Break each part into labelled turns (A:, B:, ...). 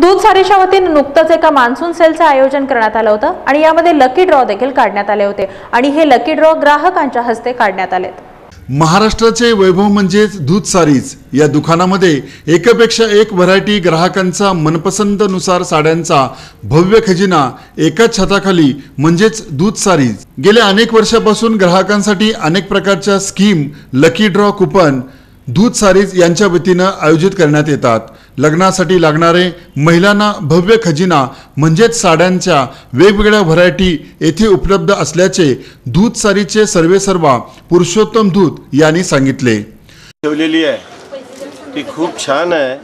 A: दूध सारीच्या वतीने नुकतंच एका मान्सून सेलचं आयोजन करण्यात आलं होतं आणि यामध्ये लकी ड्रॉ देखील काढण्यात आले होते आणि हे लकी ड्रॉ ग्राहकांच्या हस्ते काढण्यात आले।
B: महाराष्ट्राचे वैभव म्हणजेच दूध सारीज या दुकानामध्ये एकापेक्षा एक व्हरायटी ग्राहकांचा मनपसंतनुसार साड्यांचा भव्य खजिना एकाच छताखाली म्हणजेच दूध सारीज। गेल्या अनेक वर्षापासून ग्राहकांसाठी अनेक प्रकारच्या स्कीम, लकी ड्रॉ कुपन दूध सारीज यांच्या वतीनं आयोजित करण्यात येतात। लग्नासाठी लागणारे महिलांना भव्य खजिना म्हणजेच साड्यांच्या वेगवेगळ्या व्हरायटी येथे उपलब्ध असल्याचे दूध सारीजचे सर्वेसर्वा पुरुषोत्तम दूध यांनी सांगितले।
C: ठेवलेली आहे ती खूप छान आहे।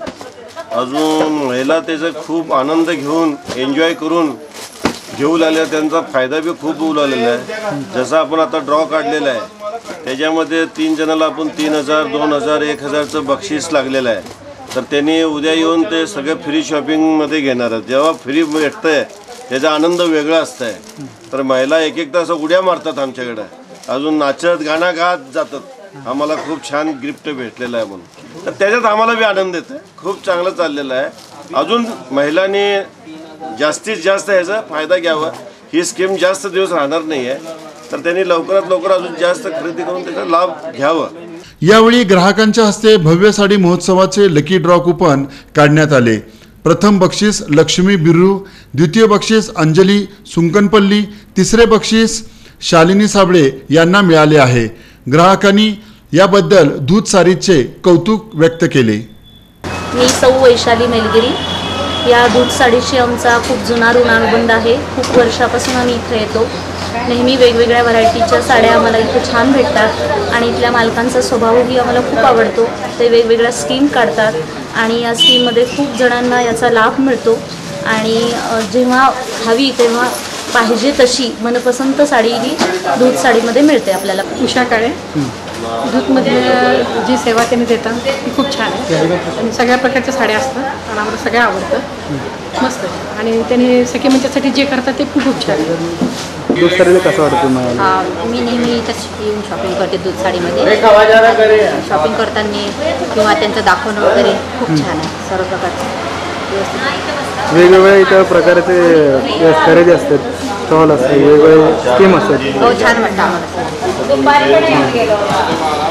C: अजून महिला त्याचा खूप आनंद घेऊन एन्जॉय करून घेऊ लागल्या, त्यांचा फायदा बी खूप होऊ लागलेला आहे। जसं आपण आता ड्रॉ काढलेला आहे त्याच्यामध्ये 3 जणांना आपण 3000, 2000, 1000चं बक्षीस लागलेलं आहे। तर त्यांनी उद्या येऊन ते सगळे फ्री शॉपिंगमध्ये घेणार आहेत। जेव्हा फ्री भेटतंय त्याचा आनंद वेगळा असतंय। तर महिला एक एक तास उड्या मारतात आमच्याकडे, अजून नाचत गाणं गात जातात। आम्हाला खूप छान गिफ्ट भेटलेलं आहे म्हणून तर त्याच्यात आम्हाला बी आनंद येतो। खूप चांगलं चाललेलं आहे। अजून महिलांनी जास्तीत जास्त याचा फायदा घ्यावा। ही स्कीम जास्त दिवस राहणार नाही आहे, तर त्यांनी लवकरात लवकर अजून जास्त खरेदी करून त्याचा लाभ घ्यावा।
B: यावेळी ग्राहकांच्या हस्ते भव्य साडी महोत्सवाचे लकी ड्रॉ कुपन काढण्यात आले। प्रथम बक्षीस लक्ष्मी बिर्रू, द्वितीय बक्षीस अंजली सुंकनपल्ली, तिसरे बक्षीस शालिनी साबळे यांना मिळाले आहे। ग्राहकांनी याबद्दल दूध सारीजचे कौतुक व्यक्त केले।
D: मी सौ वैशाली मेलगिरी। या दूध साडीशी आमचा खूप जुना ऋणानुबंध आहे। खूप वर्षापासून आम्ही इथे येतो। नेहमी वेगवेगळ्या व्हरायटीच्या साड्या आम्हाला इथे छान भेटतात आणि इथल्या मालकांचा स्वभावही आम्हाला खूप आवडतो। ते वेगवेगळ्या स्कीम काढतात आणि या स्कीममध्ये खूप जणांना याचा लाभ मिळतो आणि जेव्हा हवी तेव्हा पाहिजे तशी मनपसंत साडी ही दूध साडीमध्ये मिळते आपल्याला।
E: उषा काळे दूधमध्ये जी सेवा त्यांनी देतात ती खूप छान आहे आणि सगळ्या प्रकारच्या साड्या असतात आणि आम्हाला सगळ्या आवडतं, मस्त आहे आणि त्यांनी सखी मंचासाठी जे करतात ते खूप छान आहे।
F: दूध साडीला कसं वाटतं तुम्हाला?
G: मी नेहमी इथंच येऊन शॉपिंग करते दूध साडीमध्ये। शॉपिंग करताना किंवा त्यांचं दाखवणं वगैरे खूप छान आहे। सर्व प्रकारचं व्यवस्थित
F: वेगवेगळ्या इथं प्रकारचे खरेदी असतात, स्टॉल असतात, वेगवेगळे स्कीम असतात।
G: हो, छान वाटतं आम्हाला।